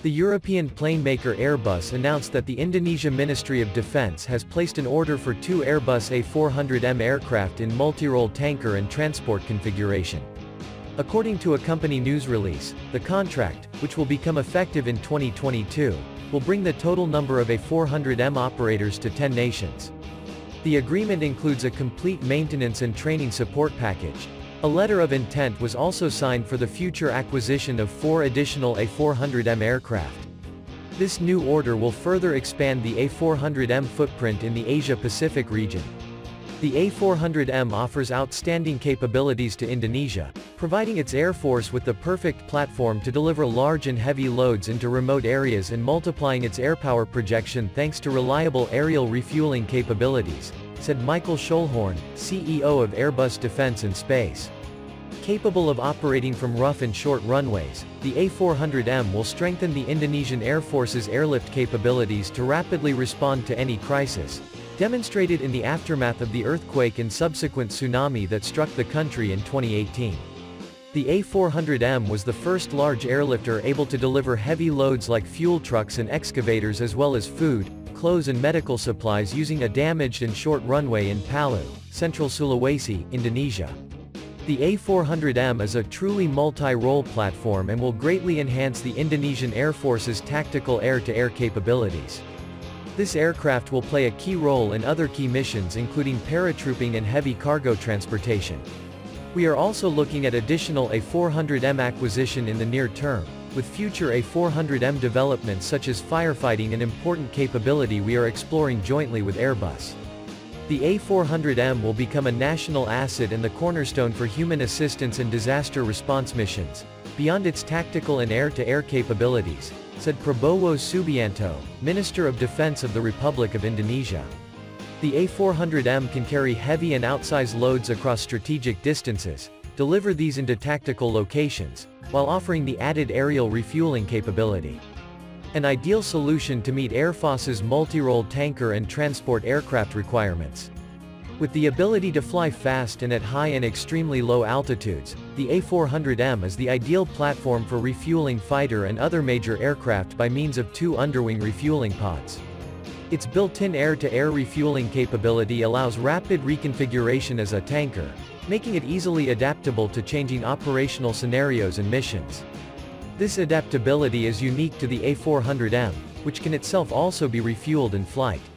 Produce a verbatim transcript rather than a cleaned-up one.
The European plane maker Airbus announced that the Indonesia Ministry of Defense has placed an order for two Airbus A four hundred M aircraft in multi-role tanker and transport configuration. According to a company news release, the contract, which will become effective in twenty twenty-two, will bring the total number of A four hundred M operators to ten nations. The agreement includes a complete maintenance and training support package. A letter of intent was also signed for the future acquisition of four additional A four hundred M aircraft. This new order will further expand the A four hundred M footprint in the Asia-Pacific region. The A four hundred M offers outstanding capabilities to Indonesia, providing its air force with the perfect platform to deliver large and heavy loads into remote areas and multiplying its airpower projection thanks to reliable aerial refueling capabilities, said Michael Schulhorn, C E O of Airbus Defence and Space. Capable of operating from rough and short runways, the A four hundred M will strengthen the Indonesian Air Force's airlift capabilities to rapidly respond to any crisis, demonstrated in the aftermath of the earthquake and subsequent tsunami that struck the country in twenty eighteen. The A four hundred M was the first large airlifter able to deliver heavy loads like fuel trucks and excavators as well as food, clothes and medical supplies using a damaged and short runway in Palu, Central Sulawesi, Indonesia. The A four hundred M is a truly multi-role platform and will greatly enhance the Indonesian Air Force's tactical air-to-air capabilities. This aircraft will play a key role in other key missions including paratrooping and heavy cargo transportation. We are also looking at additional A four hundred M acquisition in the near term, with future A four hundred M developments such as firefighting an important capability we are exploring jointly with Airbus. The A four hundred M will become a national asset and the cornerstone for human assistance and disaster response missions, beyond its tactical and air-to-air capabilities, said Prabowo Subianto, Minister of Defense of the Republic of Indonesia. The A four hundred M can carry heavy and outsized loads across strategic distances, deliver these into tactical locations, while offering the added aerial refueling capability. An ideal solution to meet Air Force's multi-role tanker and transport aircraft requirements. With the ability to fly fast and at high and extremely low altitudes, the A four hundred M is the ideal platform for refueling fighter and other major aircraft by means of two underwing refueling pods. Its built-in air-to-air refueling capability allows rapid reconfiguration as a tanker, making it easily adaptable to changing operational scenarios and missions. This adaptability is unique to the A four hundred M, which can itself also be refueled in flight.